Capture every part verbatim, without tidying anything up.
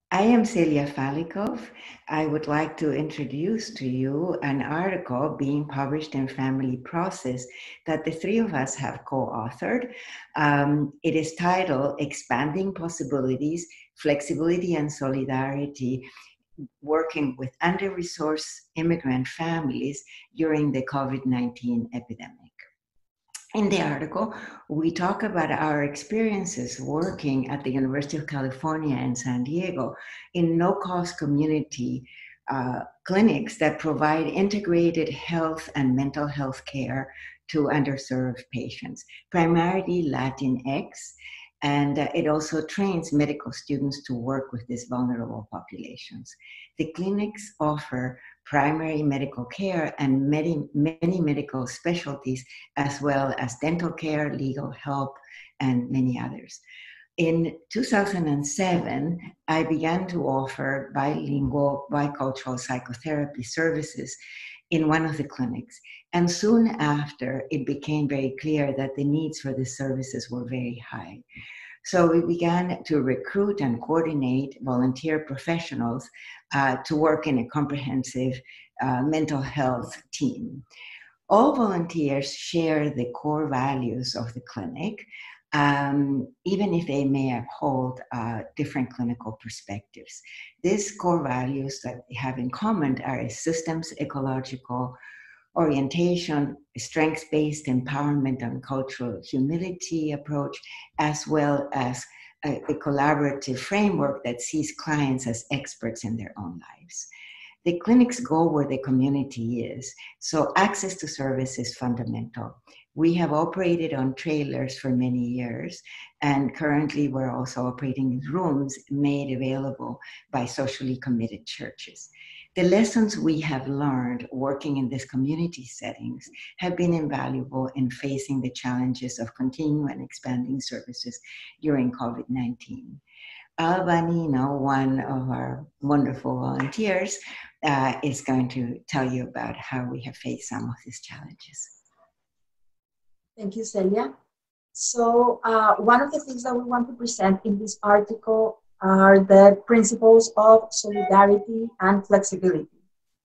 I am Celia Falicov. I would like to introduce to you an article being published in Family Process that the three of us have co-authored. Um, it is titled Expanding Possibilities, Flexibility and Solidarity, Working with Under-Resourced Immigrant Families During the COVID nineteen Epidemic. In the article, we talk about our experiences working at the University of California in San Diego in no-cost community uh, clinics that provide integrated health and mental health care to underserved patients, primarily Latinx, and uh, it also trains medical students to work with these vulnerable populations. The clinics offer primary medical care and many, many medical specialties, as well as dental care, legal help, and many others. In two thousand seven, I began to offer bilingual, bicultural psychotherapy services in one of the clinics. And soon after, it became very clear that the needs for the services were very high. So we began to recruit and coordinate volunteer professionals uh, to work in a comprehensive uh, mental health team. All volunteers share the core values of the clinic, um, even if they may uphold uh, different clinical perspectives. These core values that they have in common are a systems ecological orientation, strengths-based empowerment and cultural humility approach, as well as a, a collaborative framework that sees clients as experts in their own lives. The clinics go where the community is, so access to service is fundamental. We have operated on trailers for many years, and currently we're also operating in rooms made available by socially committed churches. The lessons we have learned working in these community settings have been invaluable in facing the challenges of continuing and expanding services during COVID nineteen. Alba, Niño, one of our wonderful volunteers, uh, is going to tell you about how we have faced some of these challenges. Thank you, Celia. So uh, one of the things that we want to present in this article are the principles of solidarity and flexibility.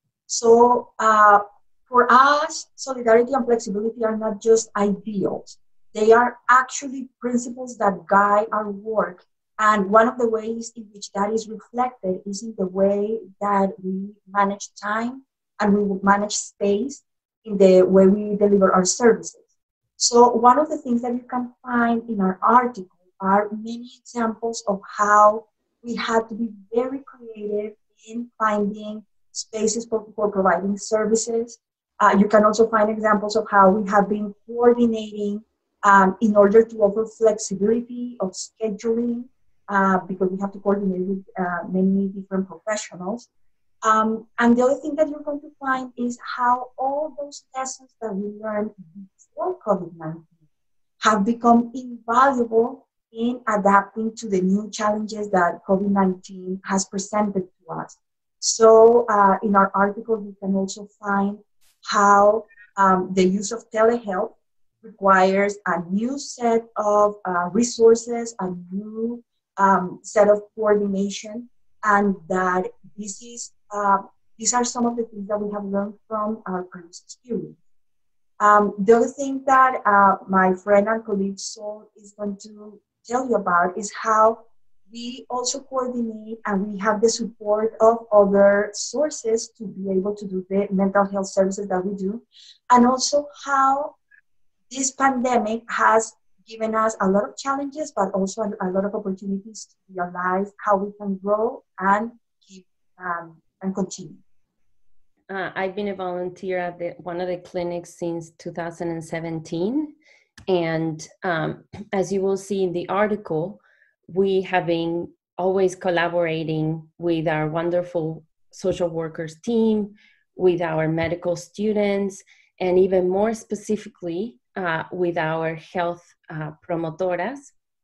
So uh, for us, solidarity and flexibility are not just ideals. They are actually principles that guide our work. And one of the ways in which that is reflected is in the way that we manage time and we manage space in the way we deliver our services. So one of the things that you can find in our article are many examples of how we had to be very creative in finding spaces for, for providing services. Uh, you can also find examples of how we have been coordinating um, in order to offer flexibility of scheduling, uh, because we have to coordinate with uh, many different professionals. Um, and the other thing that you're going to find is how all those lessons that we learned before COVID nineteen have become invaluable in adapting to the new challenges that COVID nineteen has presented to us. So uh, in our article, you can also find how um, the use of telehealth requires a new set of uh, resources, a new um, set of coordination, and that this is uh, these are some of the things that we have learned from our previous experience. Um, the other thing that uh, my friend and colleague Sol is going to tell you about is how we also coordinate and we have the support of other sources to be able to do the mental health services that we do, and also how this pandemic has given us a lot of challenges, but also a, a lot of opportunities to realize how we can grow and keep um, and continue. Uh, I've been a volunteer at the, one of the clinics since two thousand seventeen. And um, as you will see in the article, we have been always collaborating with our wonderful social workers team, with our medical students, and even more specifically uh, with our health uh, promotoras,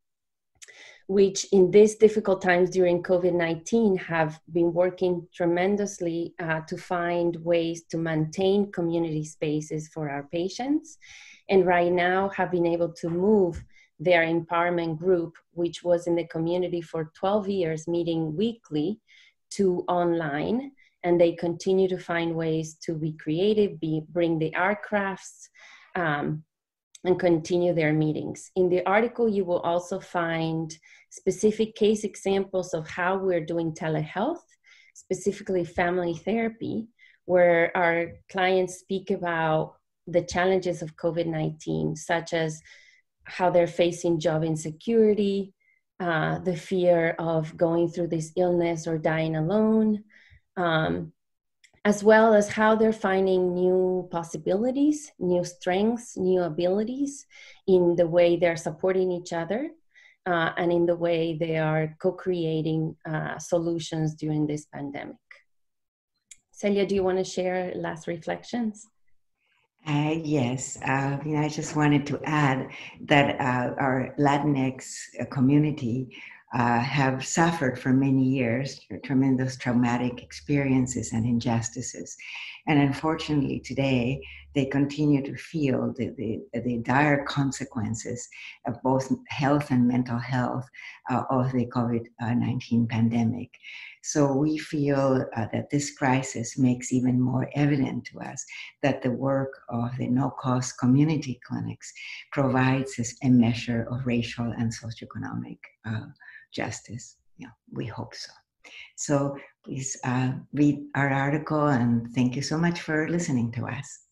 which in these difficult times during COVID nineteen have been working tremendously uh, to find ways to maintain community spaces for our patients. And right now have been able to move their empowerment group, which was in the community for twelve years, meeting weekly, to online. And they continue to find ways to be creative, be, bring the art crafts, um, and continue their meetings. In the article, you will also find specific case examples of how we're doing telehealth, specifically family therapy, where our clients speak about the challenges of COVID nineteen, such as how they're facing job insecurity, uh, the fear of going through this illness or dying alone, um, as well as how they're finding new possibilities, new strengths, new abilities in the way they're supporting each other, uh, and in the way they are co-creating uh, solutions during this pandemic. Celia, do you want to share last reflections? Uh, yes, uh, you know, I just wanted to add that uh, our Latinx community uh, have suffered for many years tremendous traumatic experiences and injustices. And unfortunately today, they continue to feel the, the, the dire consequences of both health and mental health uh, of the COVID nineteen pandemic. So we feel uh, that this crisis makes even more evident to us that the work of the no-cost community clinics provides us a measure of racial and socioeconomic uh, justice. Yeah, we hope so. So please uh, read our article, and thank you so much for listening to us.